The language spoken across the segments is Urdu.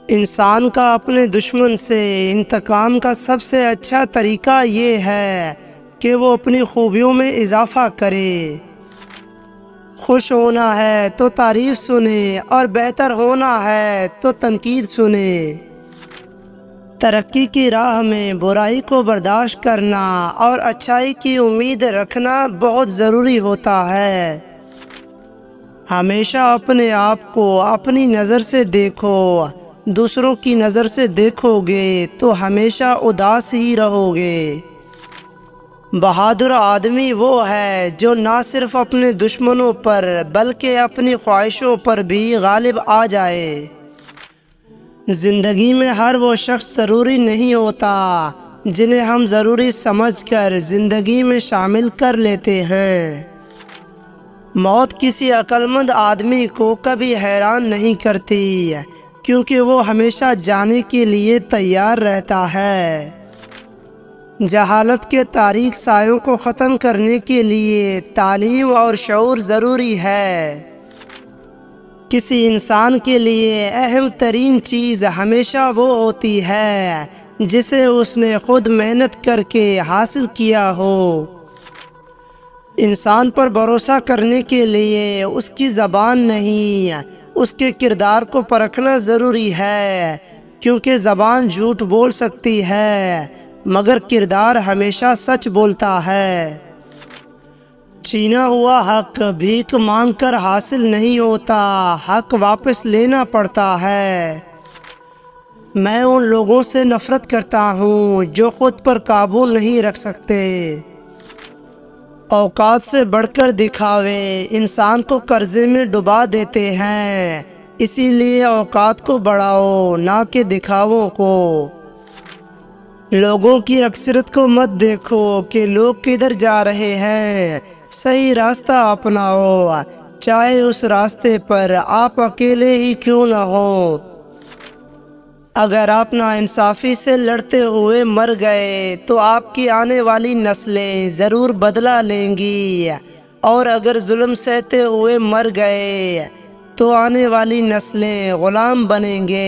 انسان کا اپنے دشمن سے انتقام کا سب سے اچھا طریقہ یہ ہے کہ وہ اپنی خوبیوں میں اضافہ کرے۔ خوش ہونا ہے تو تعریف سنے اور بہتر ہونا ہے تو تنقید سنے۔ ترقی کی راہ میں برائی کو برداشت کرنا اور اچھائی کی امید رکھنا بہت ضروری ہوتا ہے۔ ہمیشہ اپنے آپ کو اپنی نظر سے دیکھو، دوسروں کی نظر سے دیکھو گے تو ہمیشہ اداس ہی رہو گے۔ بہادر آدمی وہ ہے جو نہ صرف اپنے دشمنوں پر بلکہ اپنی خواہشوں پر بھی غالب آ جائے۔ زندگی میں ہر وہ شخص ضروری نہیں ہوتا جنہیں ہم ضروری سمجھ کر زندگی میں شامل کر لیتے ہیں۔ موت کسی عقل مند آدمی کو کبھی حیران نہیں کرتی کیونکہ وہ ہمیشہ جانے کے لیے تیار رہتا ہے۔ جہالت کے تاریک سایوں کو ختم کرنے کے لیے تعلیم اور شعور ضروری ہے۔ کسی انسان کے لیے اہم ترین چیز ہمیشہ وہ ہوتی ہے جسے اس نے خود محنت کر کے حاصل کیا ہو۔ انسان پر بھروسہ کرنے کے لیے اس کی زبان نہیں، اس کے کردار کو پرکھنا ضروری ہے، کیونکہ زبان جھوٹ بول سکتی ہے مگر کردار ہمیشہ سچ بولتا ہے۔ چھینا ہوا حق بھیک مانگ کر حاصل نہیں ہوتا، حق واپس لینا پڑتا ہے۔ میں ان لوگوں سے نفرت کرتا ہوں جو خود پر قابو نہیں رکھ سکتے۔ اوقات سے بڑھ کر دکھاوے انسان کو قرضے میں ڈبا دیتے ہیں، اسی لیے اوقات کو بڑھاؤ نہ کہ دکھاووں کو۔ لوگوں کی اکثریت کو مت دیکھو کہ لوگ کدھر جا رہے ہیں، صحیح راستہ اپناؤ، چاہے اس راستے پر آپ اکیلے ہی کیوں نہ ہوں۔ اگر آپ ناانصافی سے لڑتے ہوئے مر گئے تو آپ کی آنے والی نسلیں ضرور بدلہ لیں گی، اور اگر ظلم سہتے ہوئے مر گئے تو آنے والی نسلیں غلام بنیں گے۔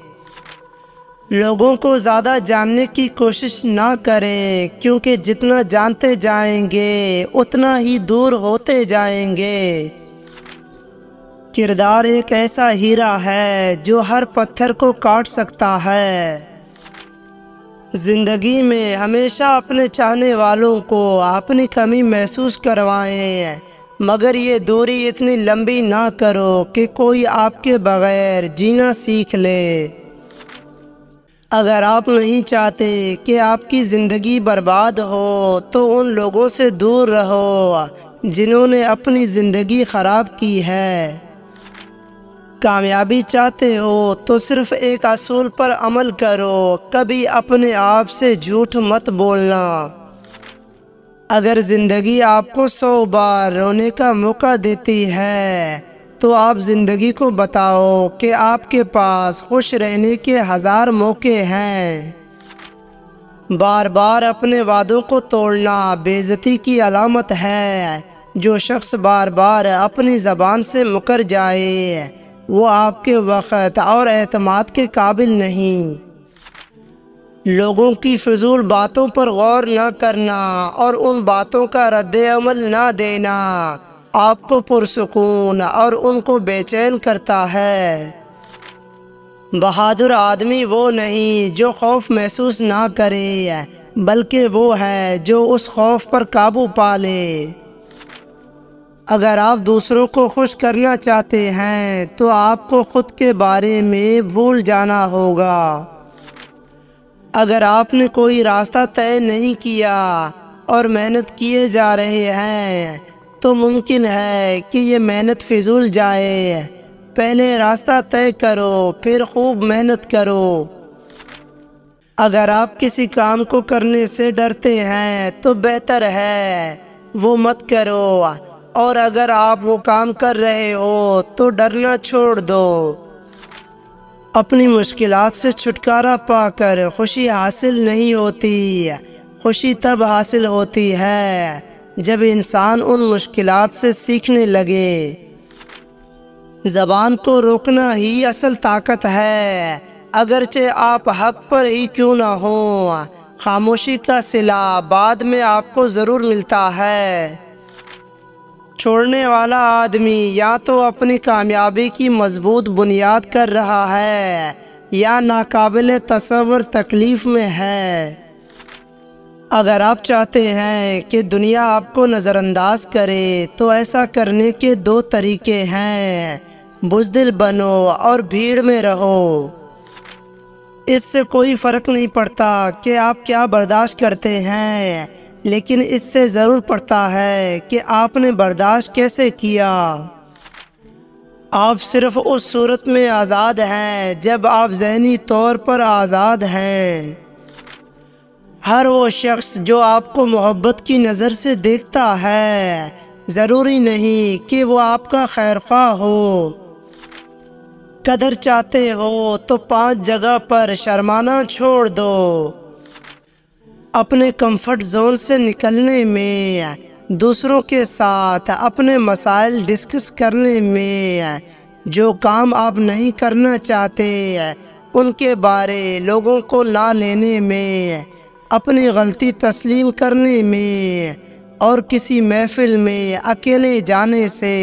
لوگوں کو زیادہ جاننے کی کوشش نہ کریں کیونکہ جتنا جانتے جائیں گے اتنا ہی دور ہوتے جائیں گے۔ کردار ایک ایسا ہیرا ہے جو ہر پتھر کو کاٹ سکتا ہے۔ زندگی میں ہمیشہ اپنے چاہنے والوں کو اپنی کمی محسوس کروائیں، مگر یہ دوری اتنی لمبی نہ کرو کہ کوئی آپ کے بغیر جینا سیکھ لے۔ اگر آپ نہیں چاہتے کہ آپ کی زندگی برباد ہو تو ان لوگوں سے دور رہو جنہوں نے اپنی زندگی خراب کی ہے۔ کامیابی چاہتے ہو تو صرف ایک اصول پر عمل کرو، کبھی اپنے آپ سے جھوٹ مت بولنا۔ اگر زندگی آپ کو 100 بار رونے کا موقع دیتی ہے تو آپ زندگی کو بتاؤ کہ آپ کے پاس خوش رہنے کے 1000 موقع ہیں۔ بار بار اپنے وعدوں کو توڑنا بے عزتی کی علامت ہے۔ جو شخص بار بار اپنی زبان سے مکر جائے وہ آپ کے وقت اور اعتماد کے قابل نہیں۔ لوگوں کی فضول باتوں پر غور نہ کرنا اور ان باتوں کا رد عمل نہ دینا آپ کو پرسکون اور ان کو بے چین کرتا ہے۔ بہادر آدمی وہ نہیں جو خوف محسوس نہ کرے بلکہ وہ ہے جو اس خوف پر قابو پا لے۔ اگر آپ دوسروں کو خوش کرنا چاہتے ہیں تو آپ کو خود کے بارے میں بھول جانا ہوگا۔ اگر آپ نے کوئی راستہ طے نہیں کیا اور محنت کیے جا رہے ہیں تو ممکن ہے کہ یہ محنت فضول جائے۔ پہلے راستہ طے کرو پھر خوب محنت کرو۔ اگر آپ کسی کام کو کرنے سے ڈرتے ہیں تو بہتر ہے وہ مت کرو، اور اگر آپ وہ کام کر رہے ہو تو ڈرنا چھوڑ دو۔ اپنی مشکلات سے چھٹکارا پا کر خوشی حاصل نہیں ہوتی، خوشی تب حاصل ہوتی ہے جب انسان ان مشکلات سے سیکھنے لگے۔ زبان کو روکنا ہی اصل طاقت ہے۔ اگرچہ آپ حق پر ہی کیوں نہ ہوں، خاموشی کا صلہ بعد میں آپ کو ضرور ملتا ہے۔ چھوڑنے والا آدمی یا تو اپنی کامیابی کی مضبوط بنیاد کر رہا ہے یا ناقابل تصور تکلیف میں ہے۔ اگر آپ چاہتے ہیں کہ دنیا آپ کو نظر انداز کرے تو ایسا کرنے کے دو طریقے ہیں، بزدل بنو اور بھیڑ میں رہو۔ اس سے کوئی فرق نہیں پڑتا کہ آپ کیا برداشت کرتے ہیں، لیکن اس سے ضرور پڑتا ہے کہ آپ نے برداشت کیسے کیا۔ آپ صرف اس صورت میں آزاد ہیں جب آپ ذہنی طور پر آزاد ہیں۔ ہر وہ شخص جو آپ کو محبت کی نظر سے دیکھتا ہے، ضروری نہیں کہ وہ آپ کا خیر خواہ ہو۔ قدر چاہتے ہو تو 5 جگہ پر شرمانا چھوڑ دو۔ اپنے کمفرٹ زون سے نکلنے میں، دوسروں کے ساتھ اپنے مسائل ڈسکس کرنے میں، جو کام آپ نہیں کرنا چاہتے ان کے بارے لوگوں کو نہ لینے میں، اپنی غلطی تسلیم کرنے میں، اور کسی محفل میں اکیلے جانے سے۔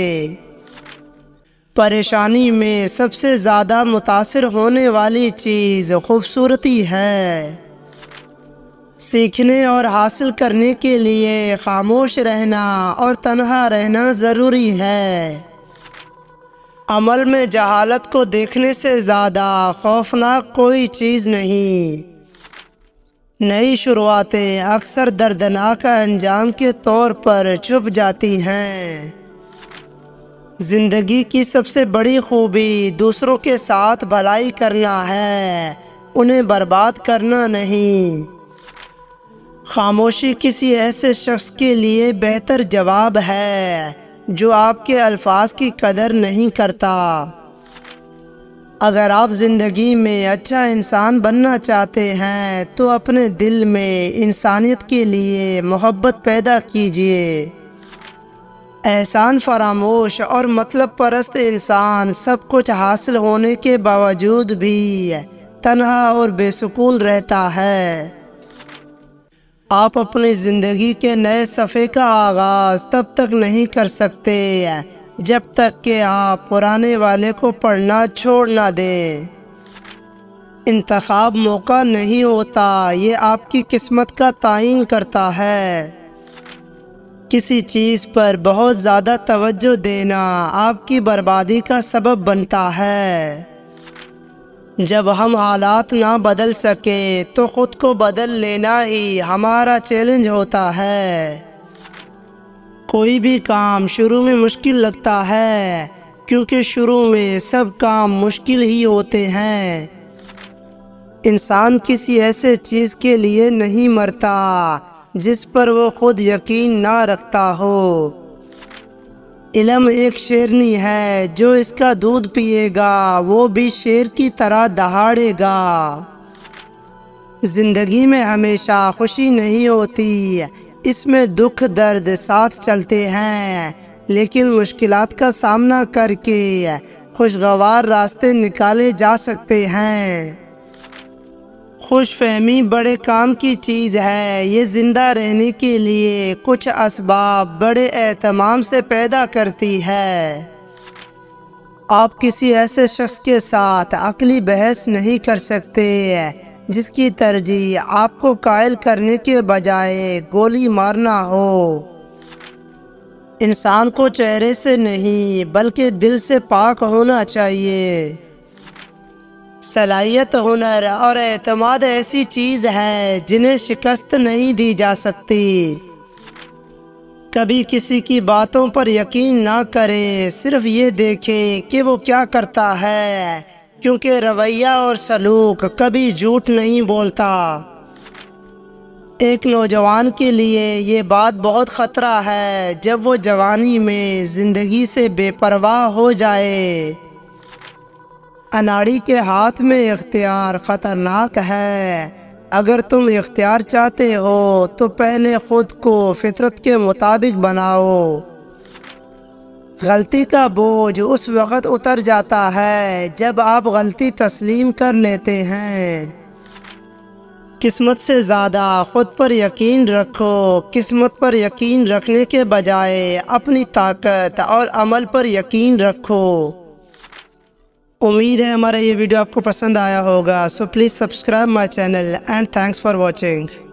پریشانی میں سب سے زیادہ متاثر ہونے والی چیز خوبصورتی ہے۔ سیکھنے اور حاصل کرنے کے لیے خاموش رہنا اور تنہا رہنا ضروری ہے۔ عمل میں جہالت کو دیکھنے سے زیادہ خوفناک کوئی چیز نہیں۔ نئی شروعاتیں اکثر دردناک انجام کے طور پر چھپ جاتی ہیں۔ زندگی کی سب سے بڑی خوبی دوسروں کے ساتھ بھلائی کرنا ہے، انہیں برباد کرنا نہیں۔ خاموشی کسی ایسے شخص کے لیے بہتر جواب ہے جو آپ کے الفاظ کی قدر نہیں کرتا۔ اگر آپ زندگی میں اچھا انسان بننا چاہتے ہیں تو اپنے دل میں انسانیت کے لیے محبت پیدا کیجیے۔ احسان فراموش اور مطلب پرست انسان سب کچھ حاصل ہونے کے باوجود بھی تنہا اور بے سکون رہتا ہے۔ آپ اپنی زندگی کے نئے صفحے کا آغاز تب تک نہیں کر سکتے جب تک کہ آپ پرانے والے کو پڑھنا چھوڑ نہ دیں۔ انتخاب موقع نہیں ہوتا، یہ آپ کی قسمت کا تعین کرتا ہے۔ کسی چیز پر بہت زیادہ توجہ دینا آپ کی بربادی کا سبب بنتا ہے۔ جب ہم حالات نہ بدل سکیں تو خود کو بدل لینا ہی ہمارا چیلنج ہوتا ہے۔ کوئی بھی کام شروع میں مشکل لگتا ہے کیونکہ شروع میں سب کام مشکل ہی ہوتے ہیں۔ انسان کسی ایسے چیز کے لیے نہیں مرتا جس پر وہ خود یقین نہ رکھتا ہو۔ علم ایک شیرنی ہے، جو اس کا دودھ پیے گا وہ بھی شیر کی طرح دہاڑے گا۔ زندگی میں ہمیشہ خوشی نہیں ہوتی، اس میں دکھ درد ساتھ چلتے ہیں، لیکن مشکلات کا سامنا کر کے خوشگوار راستے نکالے جا سکتے ہیں۔ خوش فہمی بڑے کام کی چیز ہے، یہ زندہ رہنے کے لیے کچھ اسباب بڑے اہتمام سے پیدا کرتی ہے۔ آپ کسی ایسے شخص کے ساتھ عقلی بحث نہیں کر سکتے جس کی ترجیح آپ کو قائل کرنے کے بجائے گولی مارنا ہو۔ انسان کو چہرے سے نہیں بلکہ دل سے پاک ہونا چاہیے۔ صلاحیت، ہنر اور اعتماد ایسی چیز ہے جنہیں شکست نہیں دی جا سکتی۔ کبھی کسی کی باتوں پر یقین نہ کریں، صرف یہ دیکھیں کہ وہ کیا کرتا ہے، کیونکہ رویہ اور سلوک کبھی جھوٹ نہیں بولتا۔ ایک نوجوان کے لیے یہ بات بہت خطرہ ہے جب وہ جوانی میں زندگی سے بے پرواہ ہو جائے۔ اناڑی کے ہاتھ میں اختیار خطرناک ہے۔ اگر تم اختیار چاہتے ہو تو پہلے خود کو فطرت کے مطابق بناؤ۔ غلطی کا بوجھ اس وقت اتر جاتا ہے جب آپ غلطی تسلیم کر لیتے ہیں۔ قسمت سے زیادہ خود پر یقین رکھو۔ قسمت پر یقین رکھنے کے بجائے اپنی طاقت اور عمل پر یقین رکھو۔ امید ہے ہمارا یہ ویڈیو آپ کو پسند آیا ہوگا۔ So please subscribe my channel and thanks for watching.